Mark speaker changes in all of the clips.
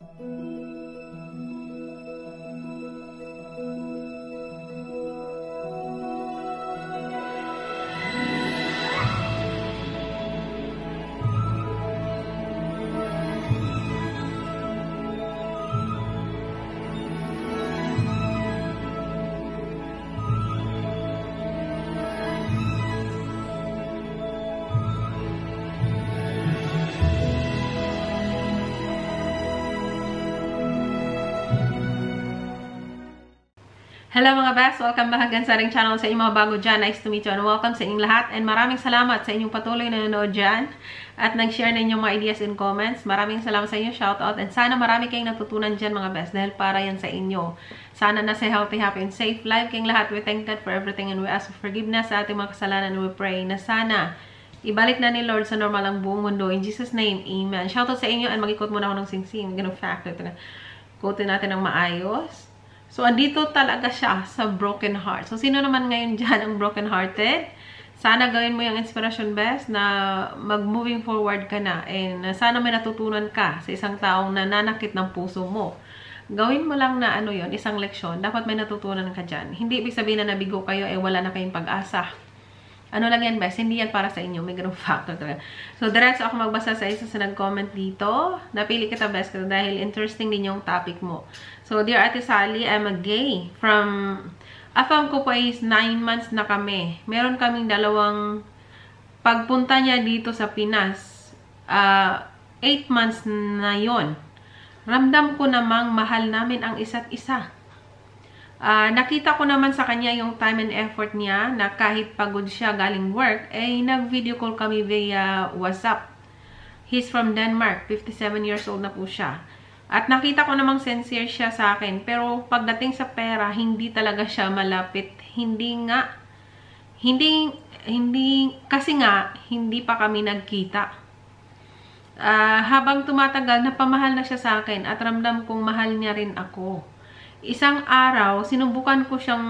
Speaker 1: Hello mga best! Welcome back again sa ating channel. Sa inyong mga bago dyan, nice to meet you and welcome sa inyong lahat. And maraming salamat sa inyong patuloy na nanonood dyan at nag-share na inyong mga ideas and comments. Maraming salamat sa inyo, shoutout. And sana marami kayong natutunan dyan mga best dahil para yan sa inyo. Sana nasa healthy, happy, and safe life kayong lahat. We thank God for everything and we ask for forgiveness sa ating mga kasalanan and we pray na sana ibalik na ni Lord sa normal ang buong mundo. In Jesus' name, Amen. Shoutout sa inyo and mag-ikot muna ako ng sing-sing. Ganun factor. Quote natin ng maayos. So, andito talaga siya sa broken heart. So, sino naman ngayon dyan ang broken hearted? Sana gawin mo yung inspiration best na mag-moving forward ka na. And sana may natutunan ka sa isang taong nananakit ng puso mo. Gawin mo lang na ano yon, isang leksyon. Dapat may natutunan ka dyan. Hindi ibig sabihin na nabigo kayo, wala na kayong pag-asa. Ano lang yan best? Hindi yan para sa inyo. May ganung factor talaga. So, diretso ako magbasa sa isa sa nag-comment dito. Napili kita best kasi dahil interesting din yung topic mo. So, dear Ate Sally, I'm a gay. Afam ko po is 9 months na kami. Meron kaming dalawang pagpunta niya dito sa Pinas. 8 months na yon. Ramdam ko namang mahal namin ang isa't isa. Nakita ko naman sa kanya yung time and effort niya na kahit pagod siya galing work, nag-video call kami via WhatsApp. He's from Denmark, 57 years old na po siya. At nakita ko namang sincere siya sa akin, pero pagdating sa pera, hindi talaga siya malapit. Kasi hindi pa kami nagkita. Habang tumatagal, napamahal na siya sa akin at ramdam kong mahal niya rin ako. Isang araw, sinubukan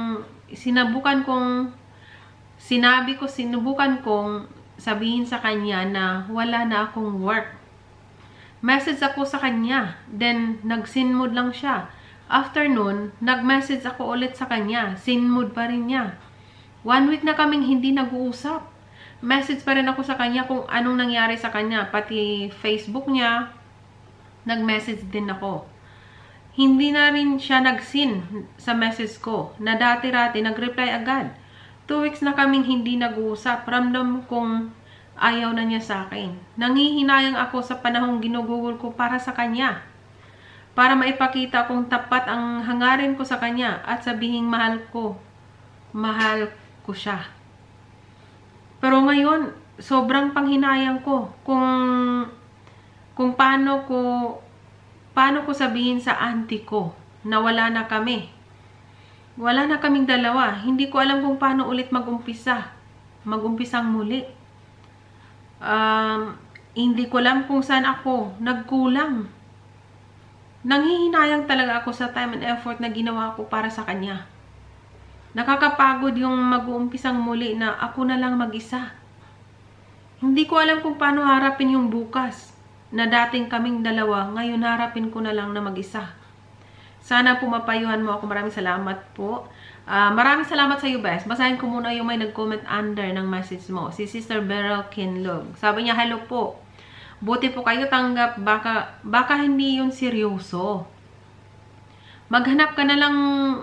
Speaker 1: kong sabihin sa kanya na wala na akong work. Message ako sa kanya, then nag-sinmood lang siya. After nun, nag-message ako ulit sa kanya, sinmood pa rin niya. 1 week na kaming hindi nag-uusap. Message pa rin ako sa kanya kung anong nangyari sa kanya, pati Facebook niya, nag-message din ako. Hindi na rin siya nag-sin sa message ko, na dati-rati nag-reply agad. 2 weeks na kaming hindi nag-uusap, ramdam kong ayaw na niya sa akin. Nanghihinayang ako sa panahong ginugugol ko para sa kanya. Para maipakita kong tapat ang hangarin ko sa kanya at sabihing mahal ko siya. Pero ngayon, sobrang panghinayang ko kung paano ko sabihin sa auntie ko na wala na kami. Wala na kaming dalawa. Hindi ko alam kung paano ulit mag-umpisang muli. Hindi ko alam kung saan ako nagkulang. Nanghihinayang talaga ako sa time and effort na ginawa ko para sa kanya. Nakakapagod yung mag-uumpisang muli na ako na lang mag-isa. Hindi ko alam kung paano harapin yung bukas na dating kaming dalawa, ngayon harapin ko na lang na mag-isa. Sana po mapayuhan mo ako. Maraming salamat po. Maraming salamat sa iyo, best. Basahin ko muna yung may nag-comment under ng message mo. Si Sister Beryl Kinlog. Sabi niya, hello po. Buti po kayo tanggap. Baka hindi yun seryoso. Maghanap ka na lang.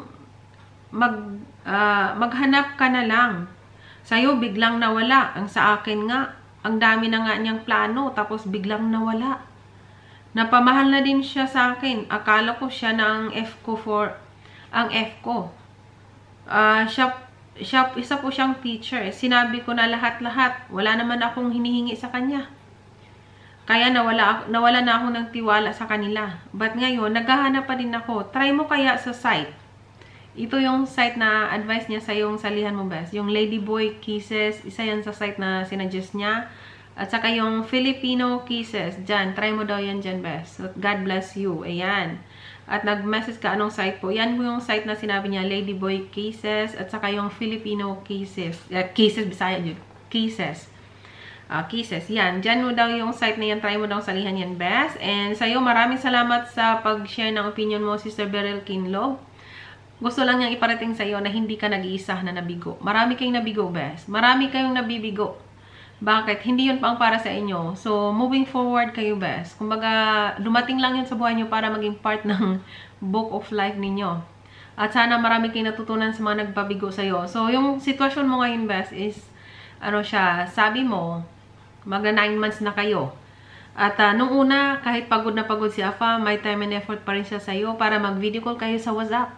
Speaker 1: Maghanap ka na lang. Sa'yo, biglang nawala. Ang sa akin nga, ang dami na nga niyang plano. Tapos biglang nawala. Napamahal na din siya sa akin. Akala ko siya na ang F ko. Isa po siyang teacher. Sinabi ko na lahat-lahat. Wala naman akong hinihingi sa kanya. Kaya nawala na ako ng tiwala sa kanila. But ngayon, naghahanap pa din ako. Try mo kaya sa site. Ito yung site na advice niya sa yung salihan mo best. Yung Ladyboy Kisses. Isa yan sa site na sinuggest niya. At saka yung Filipino Kisses. Diyan. Try mo daw yan dyan best. God bless you. Ayan. At nag-message ka anong site po. Yan po yung site na sinabi niya, Ladyboy Kisses. At saka yung Filipino Kisses. Kisses, Bisaya yun. Kisses. Kisses. Yan. Diyan mo daw yung site na yan. Try mo daw salihan yan, best. And sa'yo, maraming salamat sa pag-share ng opinion mo, Sister Beryl Kinlo. Gusto lang niyang iparating sa'yo na hindi ka nag-iisa na nabigo. Marami kayong nabigo, best. Marami kayong nabibigo. Bakit? Hindi yun pang para sa inyo. So, moving forward kayo, best. Kumbaga, dumating lang yun sa buhay nyo para maging part ng book of life ninyo. At sana marami kayong natutunan sa mga nagpabigo sa'yo. So, yung sitwasyon mo ngayon, best, is, ano siya, sabi mo, mga 9 months na kayo. At nung una, kahit pagod na pagod si Afa, may time and effort pa rin siya sa'yo para mag-video call kayo sa WhatsApp.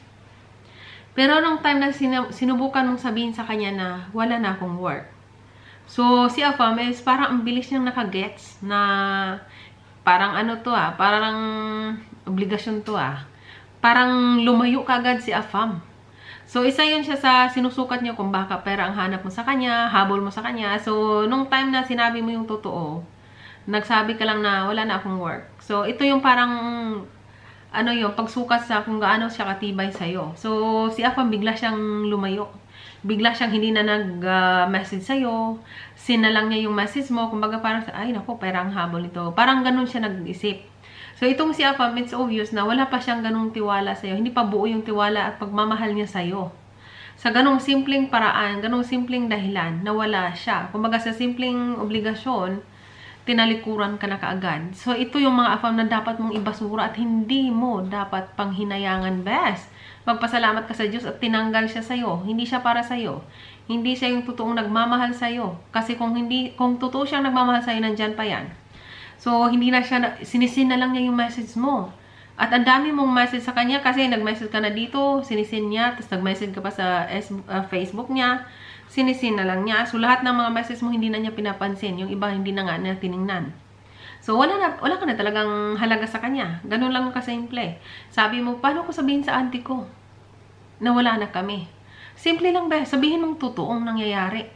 Speaker 1: Pero nung time na sinubukan mong sabihin sa kanya na wala na akong work. So, si Afam is parang ang bilis niyang nakagets na parang ano to parang obligasyon to Parang lumayo kagad si Afam. So, isa yun siya sa sinusukat niya kung baka pera ang hanap mo sa kanya, habol mo sa kanya. So, nung time na sinabi mo yung totoo, nagsabi ka lang na wala na akong work. So, ito yung parang ano yung pagsukat sa kung gaano siya katibay sa'yo. So, si Afam bigla siyang lumayo. Bigla siyang hindi na nag-message sa'yo. Sinalang niya yung message mo. Kumbaga parang, ay naku, parang habol ito. Parang ganun siya nag-isip. So, itong si Afam, it's obvious na wala pa siyang ganung tiwala sa'yo. Hindi pa buo yung tiwala at pagmamahal niya sa'yo. Sa ganung simpleng paraan, ganung simpleng dahilan, nawala siya. Kumbaga sa simpleng obligasyon, tinalikuran ka na kaagad. So, ito yung mga Afam na dapat mong ibasura at hindi mo dapat panghinayangan, best. Magpasalamat ka sa Diyos at tinanggal siya sa'yo. Hindi siya para sa'yo. Hindi siya yung totoong nagmamahal sa'yo. Kasi kung totoo siyang nagmamahal sa'yo, nandyan pa yan. So, hindi na siya, sinisin na lang niya yung message mo. At ang dami mong message sa kanya kasi nag-message ka na dito, sinisin niya, tapos nag-message ka pa sa Facebook niya, sinisin na lang niya. So, lahat ng mga message mo hindi na niya pinapansin. Yung iba hindi na nga na tiningnan. So, wala ka na talagang halaga sa kanya. Ganun lang kasimple. Sabi mo, paano ko sabihin sa auntie ko na wala na kami? Simple lang ba? Sabihin mong totoong nangyayari.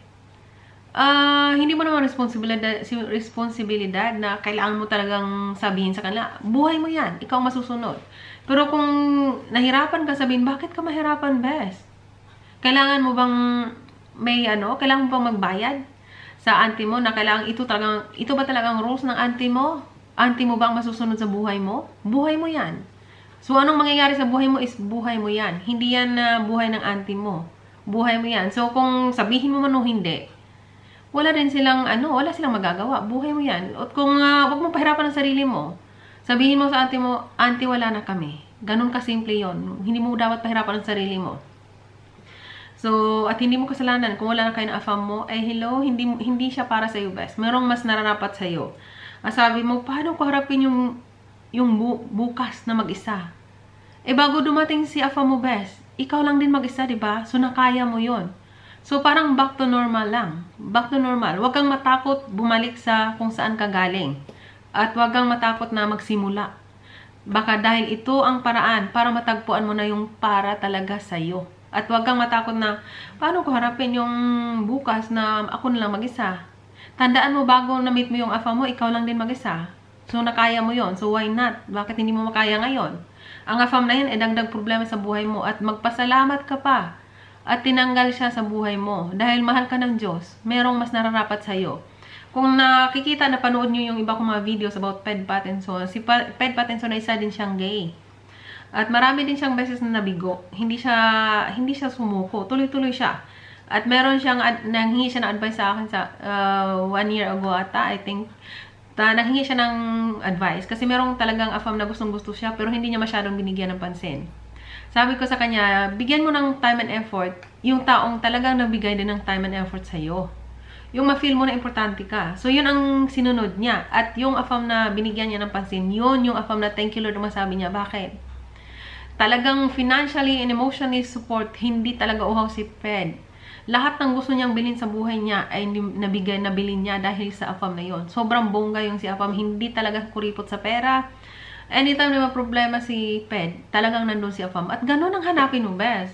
Speaker 1: Hindi mo naman responsibilidad na kailangan mo talagang sabihin sa kanila. Buhay mo yan. Ikaw masusunod. Pero kung nahirapan ka sabihin, bakit ka mahirapan, best? Kailangan mo bang kailangan mo bang magbayad sa auntie mo na kailangan ito ba talagang rules ng auntie mo? Auntie mo ba ang masusunod sa buhay mo? Buhay mo yan. So, anong mangyayari sa buhay mo is buhay mo yan. Hindi yan buhay ng auntie mo. Buhay mo yan. So, kung sabihin mo man o hindi, wala silang magagawa. Buhay mo yan. At kung wag mo pahirapan ang sarili mo, sabihin mo sa auntie mo, auntie, wala na kami. Ganun kasimple yon. Hindi mo dapat pahirapan ang sarili mo. So, at hindi mo kasalanan kung wala na kayo na Afam mo, hello, hindi siya para sa'yo, best. Merong mas nararapat sa'yo. Sabi mo, paano ko harapin yung bukas na mag-isa? Bago dumating si Afam mo, best, ikaw lang din mag-isa, diba? So, nakaya mo yon. So, parang back to normal lang. Back to normal. Huwag kang matakot bumalik sa kung saan ka galing. At huwag kang matakot na magsimula. Baka dahil ito ang paraan para matagpuan mo na yung para talaga sa'yo. At huwag kang matakot na, paano ko harapin yung bukas na ako na lang mag-isa? Tandaan mo, bago na-meet mo yung Afam mo, ikaw lang din mag-isa. So, nakaya mo yon. So, why not? Bakit hindi mo makaya ngayon? Ang Afam na yan, dagdag problema sa buhay mo. At magpasalamat ka pa. At tinanggal siya sa buhay mo. Dahil mahal ka ng Diyos, merong mas nararapat sa'yo. Kung nakikita, napanood nyo yung iba kong mga videos about Ped Pattinson, si Ped Pattinson ay isa din siyang gay. At marami din siyang beses na nabigo. Hindi siya sumuko. Tuloy-tuloy siya. At meron siyang, nanghingi siya ng advice sa akin sa 1 year ago ata, I think. Nanghingi siya ng advice. Kasi merong talagang Afam na gustong-gusto siya, pero hindi niya masyadong binigyan ng pansin. Sabi ko sa kanya, bigyan mo ng time and effort yung taong talagang nabigay din ng time and effort sa'yo. Yung ma-feel mo na importante ka. So, yun ang sinunod niya. At yung Afam na binigyan niya ng pansin, yun yung Afam na thank you Lord, masabi niya. Bakit? Talagang financially and emotionally support, hindi talaga uhaw si Ped. Lahat ng gusto niyang bilhin sa buhay niya ay nabilin niya dahil sa Afam na yon. Sobrang bongga yung si Afam, hindi talaga kuripot sa pera. Anytime na may problema si Ped, talagang nandun si Afam. At ganun ang hanapin mo, best.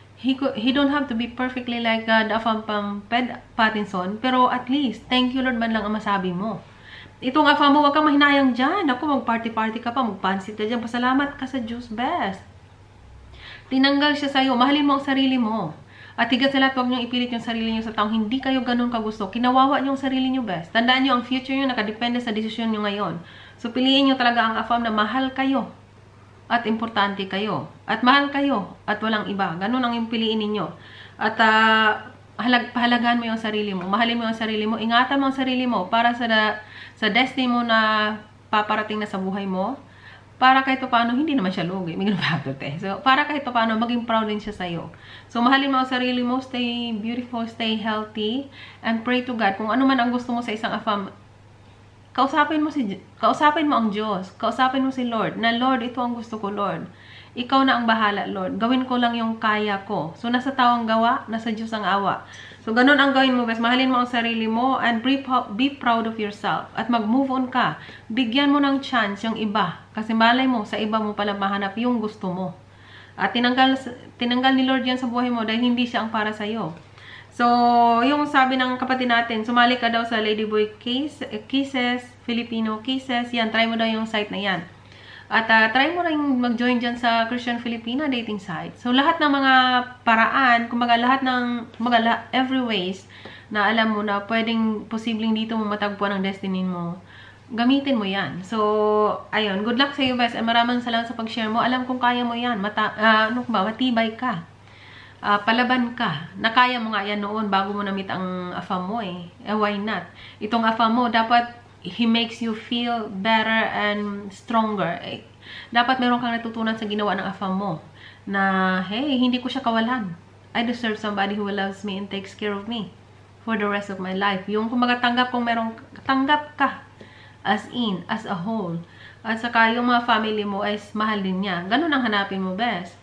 Speaker 1: He don't have to be perfectly like the Afam pang Ped Pattinson, pero at least, thank you Lord man lang ang masabi mo. Itong Afam mo, wag kang mahinayang dyan. Ako, mag-party-party ka pa, magpansit ka dyan. Pasalamat ka sa Diyos, best. Tinanggal siya sa'yo. Mahalin mo ang sarili mo. At higit sa lahat, huwag niyong ipilit yung sarili niyo sa taong hindi kayo ganun kagusto. Kinawawa niyo yung sarili niyo, best. Tandaan niyo, ang future niyo nakadepende sa desisyon niyo ngayon. So, piliin niyo talaga ang affirm na mahal kayo at importante kayo. At mahal kayo at walang iba. Ganun ang yung piliin ninyo. At pahalagaan mo yung sarili mo. Mahalin mo yung sarili mo. Ingatan mo ang sarili mo para sa destiny mo na paparating na sa buhay mo. Para kahit paano, hindi naman siya lugi. May ginapapot eh. So, para kahit paano, maging proud din siya sa'yo. So, mahalin mo ang sarili mo. Stay beautiful, stay healthy. And pray to God. Kung ano man ang gusto mo sa isang affirm, kausapin mo ang Diyos. Kausapin mo si Lord. Na, Lord, ito ang gusto ko, Lord. Ikaw na ang bahala, Lord. Gawin ko lang yung kaya ko. So, nasa tao ang gawa, nasa Diyos ang awa. So, ganun ang gawin mo, best. Mahalin mo ang sarili mo and be proud of yourself. At mag-move on ka. Bigyan mo ng chance yung iba. Kasi malay mo, sa iba mo pala mahanap yung gusto mo. At tinanggal ni Lord yan sa buhay mo dahil hindi siya ang para sa'yo. So, yung sabi ng kapatid natin, sumali ka daw sa Ladyboy Kisses, Filipino Kisses. Yan, try mo daw yung site na yan. At try mo rin mag-join dyan sa Christian Filipina dating site. So, lahat ng mga paraan, kumbaga every ways na alam mo na pwedeng posibleng dito mo matagpuan ang destiny mo, gamitin mo yan. So, ayun. Good luck sa iyo, best. Maraming salamat sa pag-share mo. Alam kong kaya mo yan. Matibay ka. Palaban ka. Nakaya mo nga yan noon bago mo na-meet ang affirm mo eh. Why not? Itong affirm mo, dapat he makes you feel better and stronger. Dapat meron kang natutunan sa ginawa ng affirm mo. Na, hey, hindi ko siya kawalan. I deserve somebody who loves me and takes care of me for the rest of my life. Yung kumaga tanggap ka. As a whole. At saka yung mga family mo is mahal din niya. Ganun ang hanapin mo, best.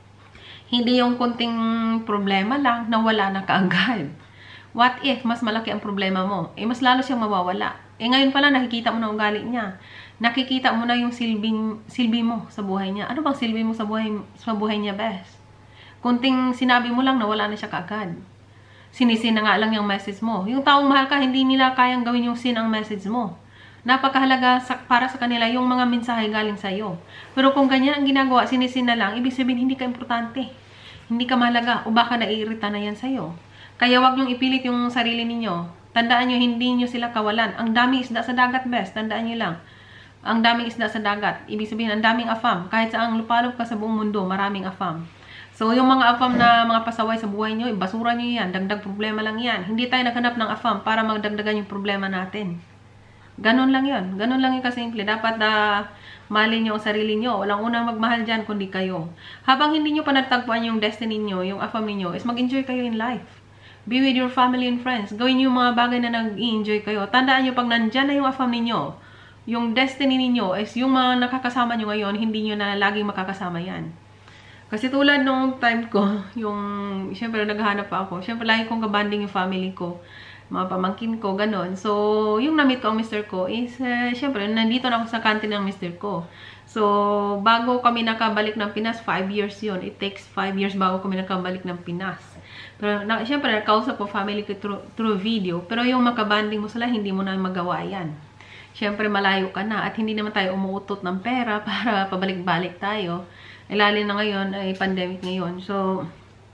Speaker 1: Hindi yung kunting problema lang na wala na kaagad. What if mas malaki ang problema mo? Mas lalo siyang mawawala. Ngayon pala nakikita mo na ugali niya. Nakikita mo na yung silbi mo sa buhay niya. Ano bang silbi mo sa buhay niya, best? Kunting sinabi mo lang na wala na siya kaagad. Sinisin na nga lang yung message mo. Yung taong mahal ka, hindi nila kayang gawin yung sin ang message mo. Napakahalaga para sa kanila yung mga mensahe galing sa'yo. Pero kung ganyan ang ginagawa, sinisin na lang, ibig sabihin hindi ka importante. Hindi ka mahalaga o baka naiirita na yan sa'yo. Kaya wag niyong ipilit yung sarili ninyo. Tandaan nyo, hindi nyo sila kawalan. Ang daming isda sa dagat, best. Tandaan nyo lang. Ang daming isda sa dagat. Ibig sabihin, ang daming affirm. Kahit saang lupalop ka sa buong mundo, maraming affirm. So, yung mga affirm na mga pasaway sa buhay nyo, basura nyo yan. Dagdag problema lang yan. Hindi tayo naghanap ng affirm para magdagdagan yung problema natin. Ganon lang yun. Ganon lang yung kasimple. Dapat mahalin nyo ang sarili nyo. Walang unang magmahal dyan kundi kayo. Habang hindi nyo pa natagpuan yung destiny nyo, yung affirm niyo, is mag-enjoy kayo in life. Be with your family and friends. Gawin yung mga bagay na nag-i-enjoy kayo. Tandaan nyo, pag nandyan na yung affirm ninyo, yung destiny ninyo is yung mga nakakasama nyo ngayon, hindi nyo na laging makakasama yan. Kasi tulad nung time ko, syempre naghahanap pa ako. Syempre lagi kong kabanding yung family ko, mga pamangkin ko, ganon. So, yung na-meet ko ang mister ko is, syempre, nandito na ako sa kantin ng mister ko. So, bago kami nakabalik ng Pinas, 5 years yun. It takes 5 years bago kami nakabalik ng Pinas. Pero, syempre, nakausap ko family ko through video. Pero yung makabanding mo sila, hindi mo na magawa yan. Syempre, malayo ka na. At hindi naman tayo umuutot ng pera para pabalik-balik tayo. Lalo na ngayon, ay pandemic ngayon. So,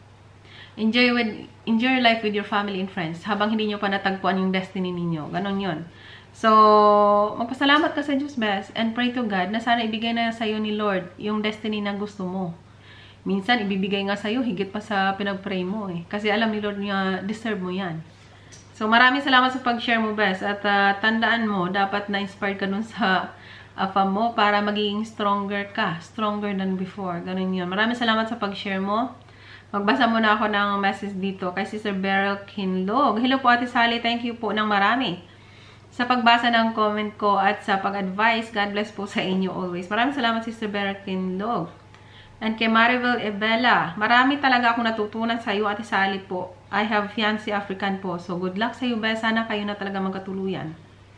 Speaker 1: enjoy your life with your family and friends. Habang hindi nyo pa natagpuan yung destiny ninyo. Ganon yun. So, magpasalamat ka sa Diyos, best. And pray to God na sana ibigay na sa'yo ni Lord yung destiny na gusto mo. Minsan, ibibigay nga sa'yo, higit pa sa pinag-pray mo eh. Kasi alam ni Lord niya, deserve mo yan. So, maraming salamat sa pag-share mo, best. At tandaan mo, dapat na-inspired ka dun sa affirm mo para magiging stronger ka. Stronger than before. Ganun yun. Maraming salamat sa pag-share mo. Magbasa muna ako ng message dito kay Sister Beryl Kinlog. Hello po, Ate Sally. Thank you po ng marami sa pagbasa ng comment ko at sa pag-advise. God bless po sa inyo always. Maraming salamat, Sister Beryl Kinlog. And kay Maribel Ebela, marami talaga akong natutunan sa iyo, Ate Sally po. I have fiancé African po. So, good luck sa iyo, best. Sana kayo na talaga magkatuluyan.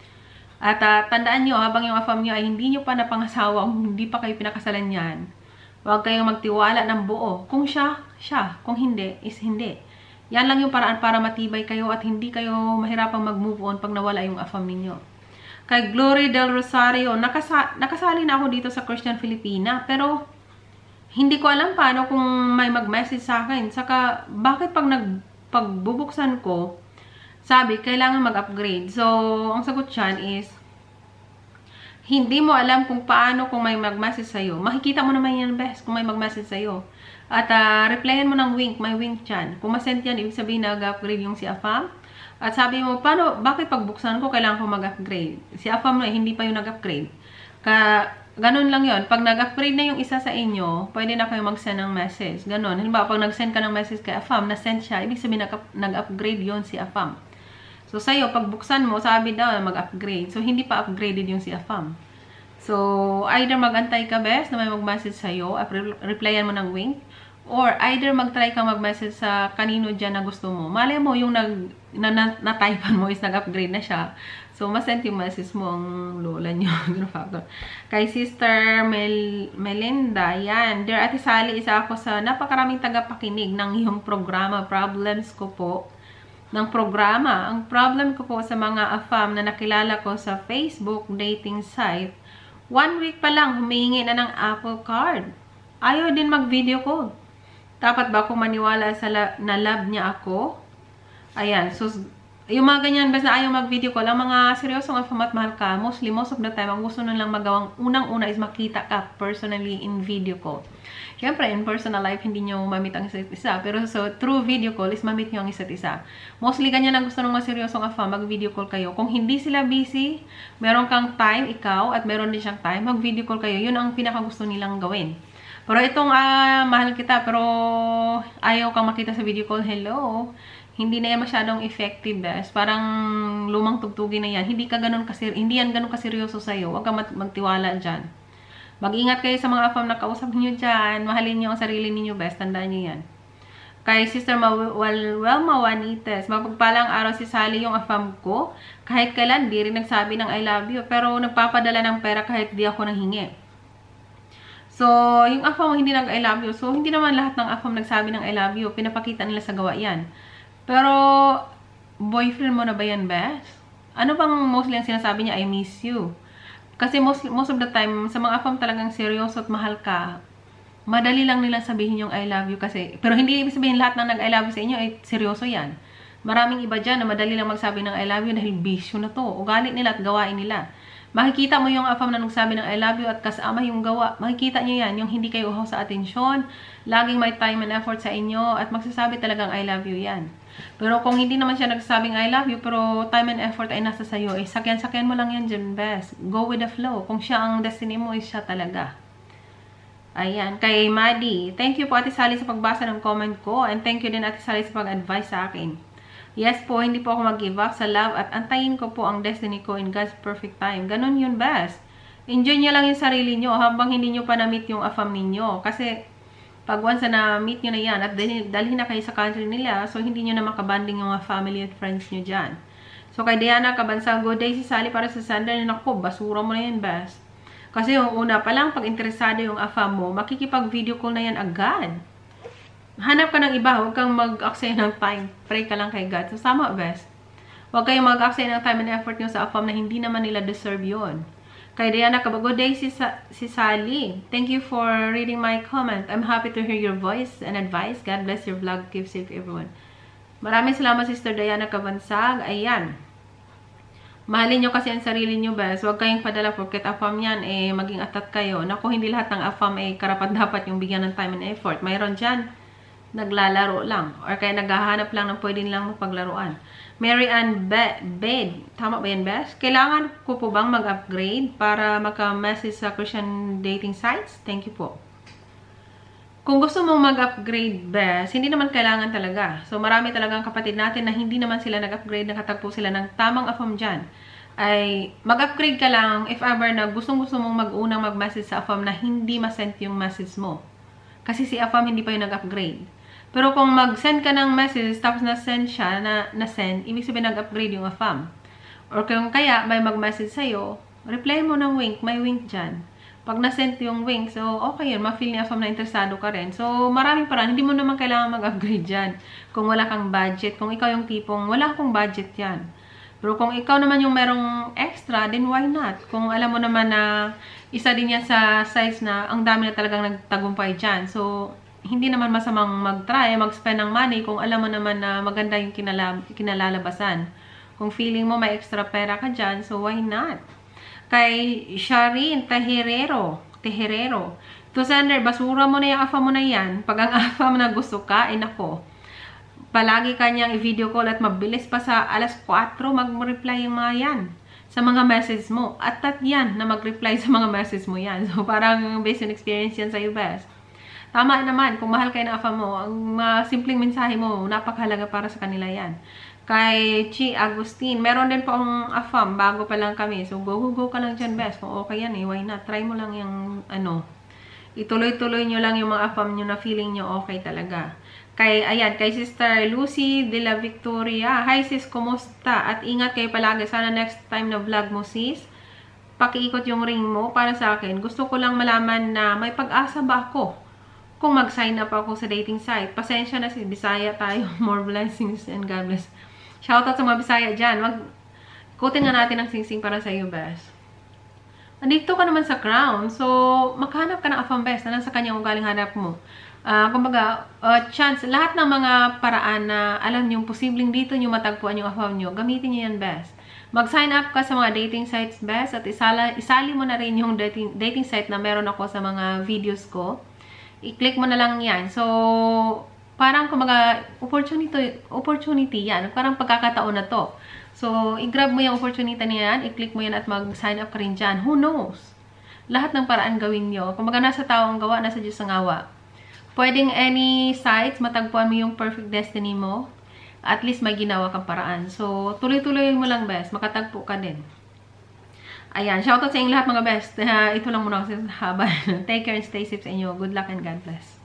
Speaker 1: At tandaan nyo, habang yung affirm nyo ay hindi nyo pa napangasawa, hindi pa kayo pinakasalan yan, huwag kayong magtiwala ng buo. Kung siya. Kung hindi, is hindi. Yan lang yung paraan para matibay kayo at hindi kayo mahirapang mag-move on pag nawala yung affirm ninyo. Kay Glory Del Rosario, nakasali na ako dito sa Christian Filipina, pero hindi ko alam paano kung may mag-message sa akin. Saka, bakit pagbubuksan ko, sabi, kailangan mag-upgrade. So, ang sagot dyan is, hindi mo alam kung paano kung may mag-message sa'yo. Makikita mo naman yan, best, kung may mag-message sa'yo. At replyan mo ng wink, may wink dyan. Kung masend yan, ibig sabihin nag-upgrade yung si Afam. At sabi mo, bakit pagbuksan ko, kailangan ko mag-upgrade? Si Afam na, hindi pa yung nag-upgrade. Ganun lang yon. Pag nag-upgrade na yung isa sa inyo, pwede na kayo mag-send ng message. Ganun. Halimbawa, pag nag-send ka ng message kay Afam, na-send siya, ibig sabihin nag-upgrade yon si Afam. So, sa'yo, pag buksan mo, sabi daw mag-upgrade. So, hindi pa upgraded yung si Afam. So, either mag-antay ka, best, na may mag-message sa'yo, at replyan mo ng wink, or either mag-try ka mag-message sa kanino dyan na gusto mo. Malay mo, yung na-typean mo is nag-upgrade na siya. So, masend yung message mo ang lola nyo. Kay Sister Melinda, yan. Dear Ate Sally, isa ako sa napakaraming tagapakinig ng iyong programa. Problems ko po ng programa. Ang problem ko po sa mga Afam na nakilala ko sa Facebook dating site, 1 week pa lang, humihingi na ng Apple Card. Ayaw din mag-video call. Dapat ba ako maniwala na love niya ako? Ayan, so, yung mga ganyan, basta ayaw mag-video call, ang mga seryosong Afam at mahal ka, most of the time, ang gusto nun lang magawang unang-una is makita ka personally in video call. Siyempre, in personal life, hindi nyo mamit ang isa't isa. Pero so, through video call is mamit nyo ang isa't isa. Mostly, ganyan ang gusto ng mga seryosong Afam, mag-video call kayo. Kung hindi sila busy, meron kang time, ikaw, at meron din siyang time, mag-video call kayo. Yun ang pinaka-gusto nilang gawin. Pero itong, mahal kita, pero ayaw kang makita sa video call, hello. Hindi na yan masyadong effective, best. Parang lumang tugtugin na yan. Hindi yan ganun kaseryoso sa'yo. Huwag kang magtiwala dyan. Mag-ingat kayo sa mga Afam na kausap niyo dyan. Mahalin niyo ang sarili niyo, best. Tandaan niyo yan. Kay Sister Welma Juanites, mapagpalang araw si Sally yung Afam ko. Kahit kailan, di rin nagsabi ng I love you. Pero nagpapadala ng pera kahit di ako nanghingi. So, yung Afam hindi nag-I love you. So, hindi naman lahat ng Afam nagsabi ng I love you. Pinapakita nila sa gawa yan. Pero, boyfriend mo na ba yan, best? Ano bang mostly ang sinasabi niya, I miss you? Kasi most of the time, sa mga Afam talagang seryoso at mahal ka, madali lang nilang sabihin yung I love you kasi. Pero hindi ibig sabihin lahat ng nag-I love you sa inyo, ay seryoso yan. Maraming iba dyan na madali lang magsabi ng I love you dahil bisyo na to. Ugali nila at gawain nila. Makikita mo yung Afam na nagsabi ng I love you at kasama yung gawa. Makikita nyo yan, yung hindi kayo uhaw sa atensyon, laging may time and effort sa inyo, at magsasabi talagang I love you yan. Pero kung hindi naman siya nagsasabing I love you, pero time and effort ay nasa sayo, eh, sakyan mo lang yan dyan, best. Go with the flow. Kung siya ang destiny mo, is siya talaga. Ayan. Kay Maddie, thank you po Ate Sally sa pagbasa ng comment ko, and thank you din Ate Sally sa pag-advise sa akin. Yes po, hindi po ako mag-give up sa love at antayin ko po ang destiny ko in God's perfect time. Ganon yun, best. Enjoy nyo lang yung sarili nyo habang hindi nyo pa na-meet yung Afam ninyo. Kasi, pag once na meet nyo na yan at dalhin na kayo sa country nila, so hindi nyo na makabanding yung mga family at friends nyo dyan. So, kay Diana Kabansal, good day si Sally para sa Sunday. Naku, basura mo na yan, best. Kasi yung una pa lang, pag interesado yung Afam mo, makikipag-video call na yan agad. Hanap ka ng iba, huwag kang mag-aksaya ng time. Pray ka lang kay God. So, sama, best. Huwag kayong mag-aksaya ng time and effort nyo sa Afam na hindi naman nila deserve yun. Kay Diana Kabago, day si Sally. Thank you for reading my comment. I'm happy to hear your voice and advice. God bless your vlog. Keep safe, everyone. Maraming salamat, Sister Diana Kabansag. Ayan. Mahalin nyo kasi ang sarili nyo, best. Huwag kayong padala porket Afam yan, eh, maging atat kayo. Naku, hindi lahat ng Afam, eh, karapat-dapat yung bigyan ng time and effort. Mayroon dyan, naglalaro lang. Or kaya naghahanap lang ng pwede nilang mapaglaruan. Mary Ann Bed. Tama ba yan, best? Kailangan ko po bang mag-upgrade para maka-message sa Christian dating sites? Thank you po. Kung gusto mong mag-upgrade, best, hindi naman kailangan talaga. So, marami talagang kapatid natin na hindi naman sila nag-upgrade, nakatagpo sila ng tamang Afam dyan. Ay, mag-upgrade ka lang if ever na gustong-gusto mong mag-unang mag-message sa Afam na hindi masend yung message mo. Kasi si Afam hindi pa yung nag-upgrade. Pero kung mag-send ka ng message, tapos na-send siya, na-send, ibig sabihin nag-upgrade yung Afam. Or kung kaya may mag-message sa'yo, reply mo ng wink, may wink dyan. Pag na-send yung wink, so okay yun, ma-feel ni Afam na interesado ka rin. So maraming paraan, hindi mo naman kailangan mag-upgrade dyan. Kung wala kang budget, kung ikaw yung tipong, wala akong budget yan. Pero kung ikaw naman yung merong extra, then why not? Kung alam mo naman na isa din yan sa sites na ang dami na talagang nagtagumpay dyan. So, hindi naman masamang mag-try, mag-spend ng money kung alam mo naman na maganda yung kinalalabasan. Kung feeling mo may extra pera ka dyan, so why not? Kay Sharin Teherero. To sender, basura mo na yung afa mo na yan. Pag ang afa mo na gusto ka, nako. Palagi kanyang i-video call at mabilis pa sa alas 4 mag-reply yung mga yan sa mga message mo. At yan na mag-reply sa mga message mo yan. So, parang based on experience yan sa'yo, best. Tama naman, kung mahal kayo na afa mo, ang simpleng mensahe mo, napakahalaga para sa kanila yan. Kay Chi Agustin, meron din po ang afam, bago pa lang kami. So, go ka lang dyan, best. Kung okay yan, why not? Try mo lang yung, ituloy-tuloy nyo lang yung mga afam nyo na feeling nyo okay talaga. Kay Sister Lucy de la Victoria. Hi sis, kumusta? At ingat kayo palagi. Sana next time na vlog mo sis, pakiikot yung ring mo para sa akin. Gusto ko lang malaman na may pag-asa ba ako kung mag-sign up ako sa dating site. Pasensya na sis, Bisaya tayo. More blessings and God bless. Shoutout sa mga Bisaya dyan. Ikutin nga natin ang sing-sing para sa iyo, best. Andito ka naman sa crown. So, maghanap ka ng afam, best. Na nasa kanyang ugaling hanap mo. Kumbaga, chance, lahat ng mga paraan na alam nyo, posibleng dito nyo matagpuan yung afam nyo, gamitin nyo yan, best. Mag-sign up ka sa mga dating sites, best, at isali mo na rin yung dating site na meron ako sa mga videos ko. I-click mo na lang yan. So, parang kumbaga, opportunity yan. Parang pagkakataon na to. So, i-grab mo yung opportunity na yan, i-click mo yan at mag-sign up ka rin dyan. Who knows? Lahat ng paraan gawin nyo. Kumbaga, nasa tao ang gawa, nasa Diyos ang awa. Pwedeng any sites, matagpuan mo yung perfect destiny mo. At least may ginawa kang paraan. So, tuloy-tuloy mo lang, best. Makatagpo ka din. Ayan, shoutout sa inyong lahat mga best. Ito lang muna kasi haba. Take care and stay safe sa inyo. Good luck and God bless.